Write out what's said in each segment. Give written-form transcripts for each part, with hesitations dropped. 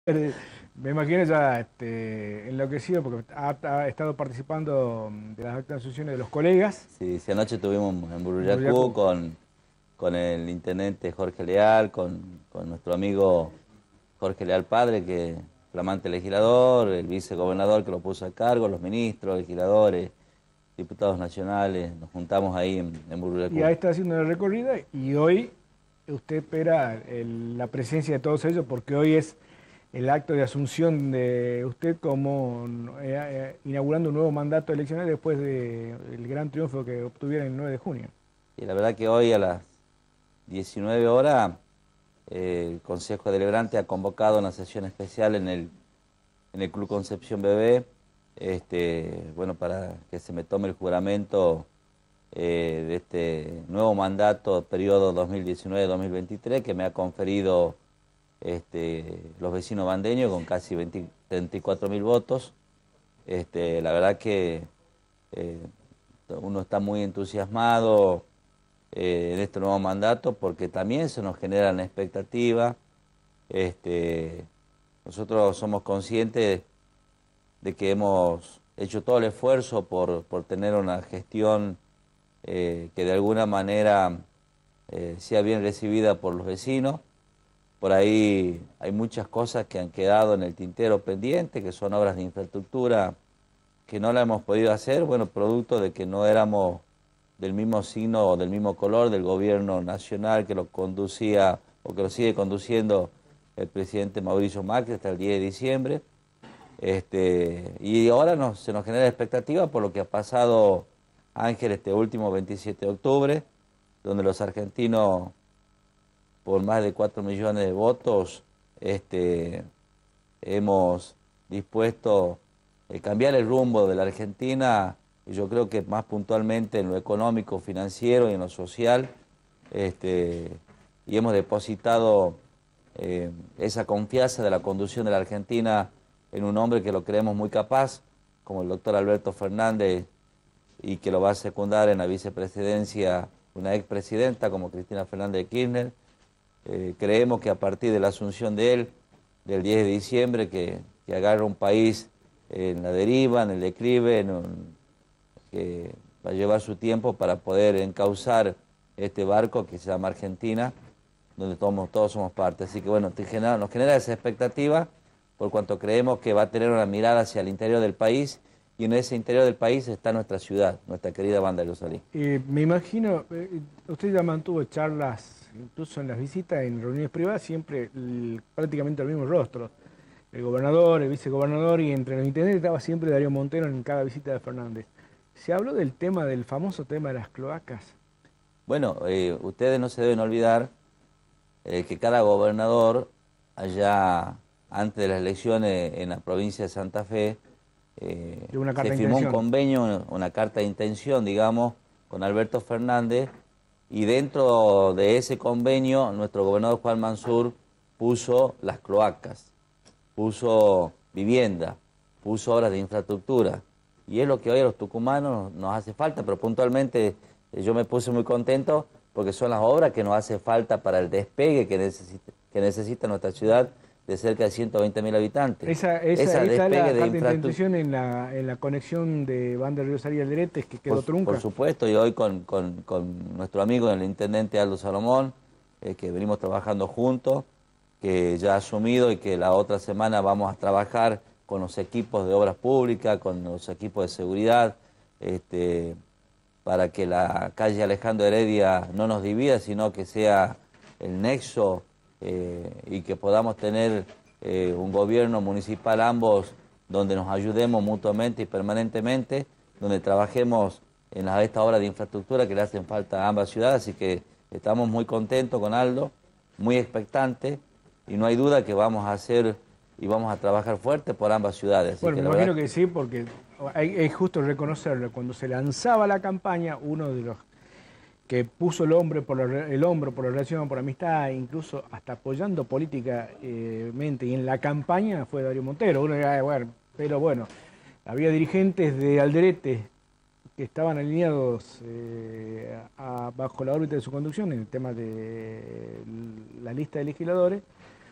Me imagino ya enloquecido porque ha estado participando de las actas de asunciones de los colegas Sí, sí, anoche estuvimos en en Buruyacú Boyacá. con el intendente Jorge Leal, con nuestro amigo Jorge Leal Padre, que es flamante legislador, el vicegobernador que lo puso a cargo, los ministros, legisladores, diputados nacionales, nos juntamos ahí en Y Buruyacú. ahí está haciendo la recorrida y hoy usted espera la presencia de todos ellos porque hoy es el acto de asunción de usted como inaugurando un nuevo mandato eleccional después del gran triunfo que obtuvieron el 9 de junio. Y la verdad que hoy a las 19 horas el Consejo Deliberante ha convocado una sesión especial en el Club Concepción Bebé, bueno, para que se me tome el juramento de este nuevo mandato, periodo 2019-2023, que me ha conferido los vecinos bandeños con casi 34.000 votos. La verdad que eh, uno está muy entusiasmado en este nuevo mandato porque también se nos genera una expectativa. Este, Nosotros somos conscientes de que hemos hecho todo el esfuerzo por tener una gestión que de alguna manera sea bien recibida por los vecinos. Por ahí hay muchas cosas que han quedado en el tintero pendiente, que son obras de infraestructura que no la hemos podido hacer, bueno, producto de que no éramos del mismo signo o del mismo color del gobierno nacional que lo conducía o que lo sigue conduciendo el presidente Mauricio Macri hasta el 10 de diciembre. Y ahora se nos genera expectativa por lo que ha pasado, Ángel, este último 27 de octubre, donde los argentinos, por más de 4 millones de votos, hemos dispuesto cambiar el rumbo de la Argentina, y yo creo que más puntualmente en lo económico, financiero y en lo social, este, y hemos depositado esa confianza de la conducción de la Argentina en un hombre que lo creemos muy capaz, como el doctor Alberto Fernández, y que lo va a secundar en la vicepresidencia una expresidenta como Cristina Fernández de Kirchner. Creemos que a partir de la asunción de él, del 10 de diciembre, que agarra un país en la deriva, en el declive, que va a llevar su tiempo para poder encauzar este barco que se llama Argentina, donde todos somos parte. Así que bueno, nos genera esa expectativa por cuanto creemos que va a tener una mirada hacia el interior del país, y en ese interior del país está nuestra ciudad, nuestra querida Banda de Lusalí. Me imagino, usted ya mantuvo charlas, incluso en las visitas, en reuniones privadas, siempre prácticamente el mismo rostro. El gobernador, el vicegobernador y entre los intendentes estaba siempre Darío Montero en cada visita de Fernández. Se habló del tema, del famoso tema de las cloacas. Bueno, ustedes no se deben olvidar que cada gobernador, allá antes de las elecciones en la provincia de Santa Fe, De una se carta de firmó un intención. convenio, una carta de intención, digamos, con Alberto Fernández, y dentro de ese convenio nuestro gobernador Juan Mansur puso las cloacas, puso vivienda, puso obras de infraestructura. Y es lo que hoy a los tucumanos nos hace falta, pero puntualmente yo me puse muy contento porque son las obras que nos hace falta para el despegue que necesita nuestra ciudad de cerca de 120.000 habitantes. Ahí Ese está despegue la de carta de infraestructura, intención en la conexión de Banda Río Saría Alderete, que quedó por trunca. supuesto, y hoy con nuestro amigo el intendente Aldo Salomón, que venimos trabajando juntos, que ya ha asumido, y que la otra semana vamos a trabajar con los equipos de obras públicas, con los equipos de seguridad, este, para que la calle Alejandro Heredia no nos divida, sino que sea el nexo, y que podamos tener un gobierno municipal ambos donde nos ayudemos mutuamente y permanentemente, donde trabajemos en estas obras de infraestructura que le hacen falta a ambas ciudades. Así que estamos muy contentos con Aldo, muy expectantes, y no hay duda que vamos a hacer y vamos a trabajar fuerte por ambas ciudades. Así Bueno, que me la verdad, imagino que sí, porque hay justo reconocerlo. Cuando se lanzaba la campaña, uno de los que puso el hombro por la relación, por la amistad, incluso hasta apoyando políticamente y en la campaña fue Darío Montero. Uno dirá, bueno, pero bueno, había dirigentes de Alderete que estaban alineados bajo la órbita de su conducción en el tema de la lista de legisladores,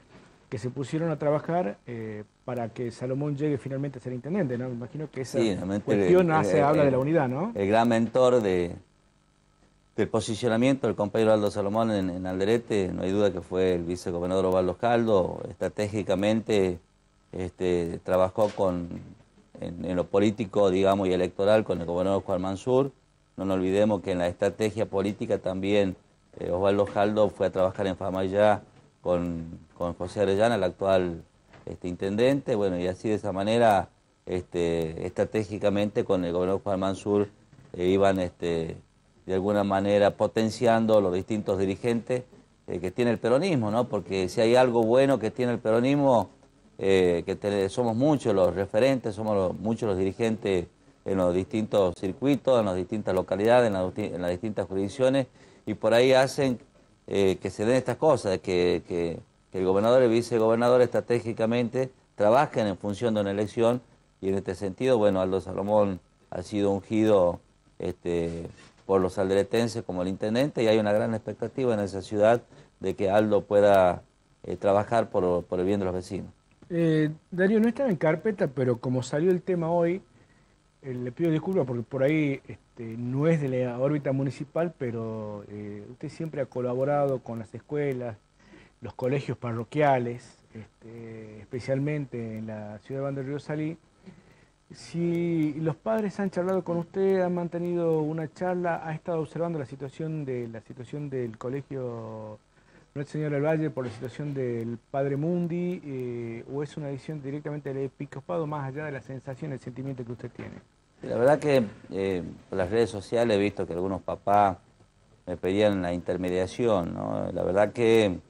que se pusieron a trabajar para que Salomón llegue finalmente a ser intendente, ¿no? Me imagino que esa Sí, cuestión habla de la unidad, ¿no? El gran mentor del posicionamiento del compañero Aldo Salomón en Alderete, no hay duda que fue el vicegobernador Osvaldo Jaldo. Estratégicamente trabajó en lo político, digamos, y electoral con el gobernador Juan Mansur. No nos olvidemos que en la estrategia política también Osvaldo Jaldo fue a trabajar en Famayá con José Arellana, el actual intendente. Bueno, y así de esa manera, estratégicamente con el gobernador Juan Mansur iban de alguna manera potenciando los distintos dirigentes que tiene el peronismo, ¿no? Porque si hay algo bueno que tiene el peronismo, somos muchos los referentes, somos muchos los dirigentes en los distintos circuitos, en las distintas localidades, en las distintas jurisdicciones, y por ahí hacen que se den estas cosas, que el gobernador y el vicegobernador estratégicamente trabajen en función de una elección, y en este sentido, bueno, Aldo Salomón ha sido ungido por los alderetenses como el intendente, y hay una gran expectativa en esa ciudad de que Aldo pueda trabajar por el bien de los vecinos. Darío, no estaba en carpeta, pero como salió el tema hoy, le pido disculpas porque por ahí no es de la órbita municipal, pero usted siempre ha colaborado con las escuelas, los colegios parroquiales, especialmente en la ciudad de Banda del Río Salí. Si los padres han charlado con usted, han mantenido una charla, ha estado observando la situación del colegio Nuestra Señora del Valle por la situación del Padre Mundi, o es una decisión directamente del episcopado más allá de la sensación, el sentimiento que usted tiene? La verdad que por las redes sociales he visto que algunos papás me pedían la intermediación, ¿no? La verdad que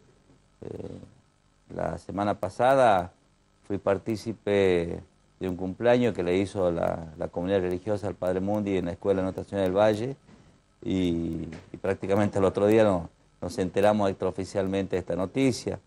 la semana pasada fui partícipe de un cumpleaños que le hizo la comunidad religiosa al Padre Mundi en la Escuela Nuestra Señora del Valle, y prácticamente el otro día nos enteramos extraoficialmente de esta noticia.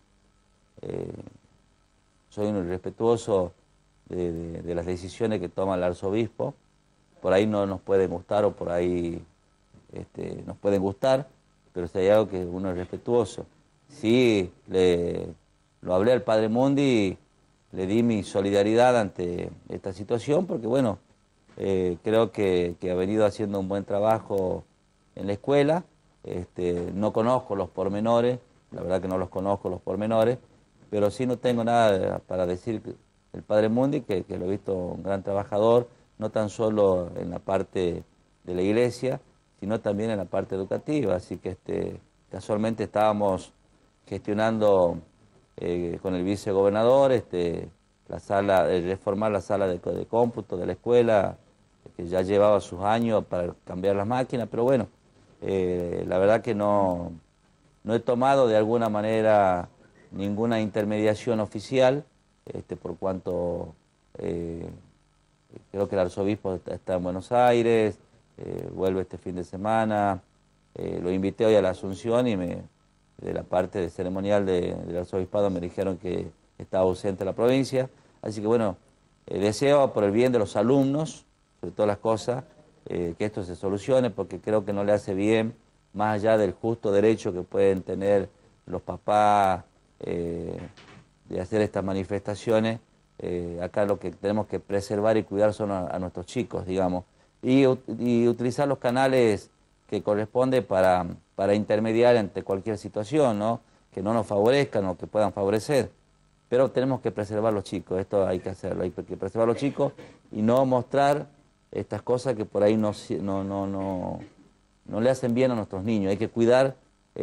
Soy un respetuoso de las decisiones que toma el arzobispo. Por ahí no nos pueden gustar, o por ahí nos pueden gustar, pero si hay algo que uno es respetuoso. Sí, lo hablé al Padre Mundi, le di mi solidaridad ante esta situación, porque bueno, creo que ha venido haciendo un buen trabajo en la escuela. No conozco los pormenores, la verdad que no los conozco los pormenores, pero sí no tengo nada para decir del Padre Mundi, que lo he visto un gran trabajador, no tan solo en la parte de la iglesia, sino también en la parte educativa. Así que casualmente estábamos gestionando con el vicegobernador reformar la sala de cómputo de la escuela, que ya llevaba sus años para cambiar las máquinas, pero bueno, la verdad que no he tomado de alguna manera ninguna intermediación oficial, por cuanto creo que el arzobispo está en Buenos Aires, vuelve este fin de semana. Lo invité hoy a la Asunción y de la parte ceremonial del arzobispado me dijeron que estaba ausente de la provincia. Así que bueno, deseo por el bien de los alumnos, sobre todas las cosas, que esto se solucione, porque creo que no le hace bien, más allá del justo derecho que pueden tener los papás de hacer estas manifestaciones. Acá lo que tenemos que preservar y cuidar son a nuestros chicos, digamos, y utilizar los canales que corresponde para intermediar ante cualquier situación, ¿no? Que no nos favorezcan o que puedan favorecer. Pero tenemos que preservar los chicos, esto hay que hacerlo, hay que preservar los chicos y no mostrar estas cosas que por ahí no le hacen bien a nuestros niños. Hay que cuidar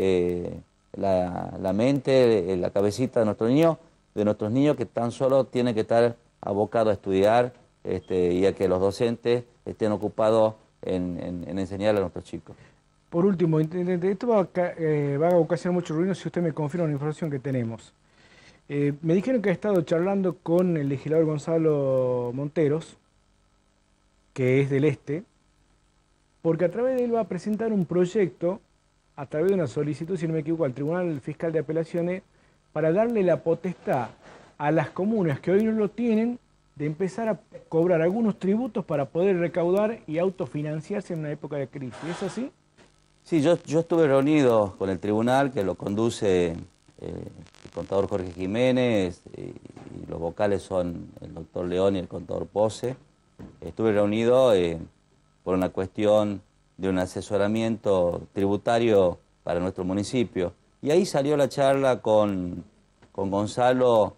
la mente, la cabecita de nuestros niños que tan solo tienen que estar abocados a estudiar, y a que los docentes estén ocupados en enseñar a nuestros chicos. Por último, intendente, esto va a ocasionar mucho ruido si usted me confirma la información que tenemos. Me dijeron que ha estado charlando con el legislador Gonzalo Monteros, que es del Este, porque a través de él va a presentar un proyecto, a través de una solicitud, si no me equivoco, al Tribunal Fiscal de Apelaciones, para darle la potestad a las comunas que hoy no lo tienen, de empezar a cobrar algunos tributos para poder recaudar y autofinanciarse en una época de crisis. ¿Es así? Sí, yo estuve reunido con el tribunal, que lo conduce el contador Jorge Jiménez, y los vocales son el doctor León y el contador Pose. Estuve reunido por una cuestión de un asesoramiento tributario para nuestro municipio. Y ahí salió la charla con Gonzalo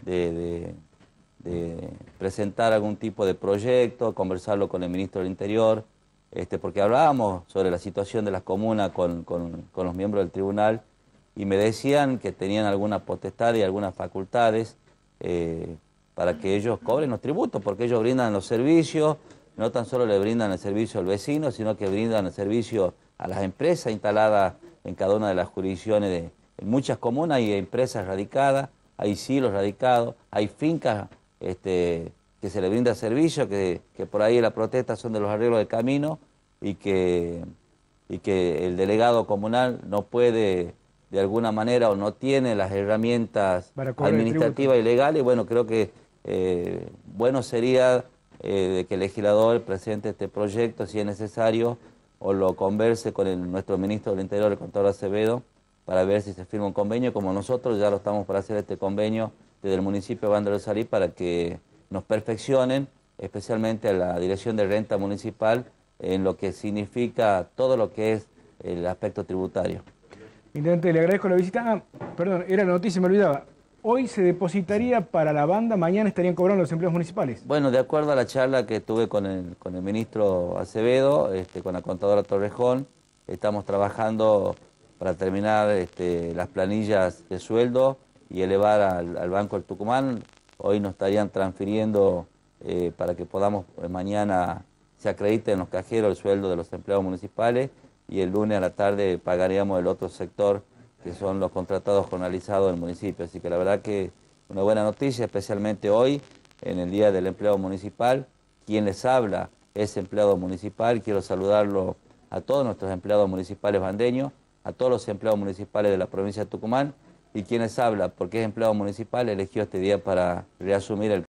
de presentar algún tipo de proyecto, conversarlo con el ministro del Interior, porque hablábamos sobre la situación de las comunas con los miembros del tribunal y me decían que tenían alguna potestad y algunas facultades para que ellos cobren los tributos, porque ellos brindan los servicios, no tan solo le brindan el servicio al vecino, sino que brindan el servicio a las empresas instaladas en cada una de las jurisdicciones. En muchas comunas hay empresas radicadas, hay silos radicados, hay fincas que se le brinda servicio, que por ahí la protesta son de los arreglos de camino y que el delegado comunal no puede de alguna manera o no tiene las herramientas administrativas y legales. Bueno, creo que bueno sería de que el legislador presente este proyecto, si es necesario, o lo converse con nuestro ministro del Interior, el contador Acevedo, para ver si se firma un convenio, como nosotros ya lo estamos para hacer este convenio desde el municipio de Banda del Salí, para que nos perfeccionen, especialmente a la Dirección de Renta Municipal, en lo que significa todo lo que es el aspecto tributario. Intendente, le agradezco la visita. Perdón, era la noticia, me olvidaba. Hoy se depositaría para la banda, mañana estarían cobrando los empleos municipales. Bueno, de acuerdo a la charla que tuve con el ministro Acevedo, con la contadora Torrejón, estamos trabajando para terminar las planillas de sueldo y elevar al Banco del Tucumán. Hoy nos estarían transfiriendo para que podamos mañana se acredite en los cajeros el sueldo de los empleados municipales y el lunes a la tarde pagaríamos el otro sector, que son los contratados jornalizados del municipio. Así que la verdad que una buena noticia, especialmente hoy, en el Día del Empleado Municipal. Quien les habla es empleado municipal. Quiero saludarlo a todos nuestros empleados municipales bandeños, a todos los empleados municipales de la provincia de Tucumán, y quien les habla, porque es empleado municipal, eligió este día para reasumir el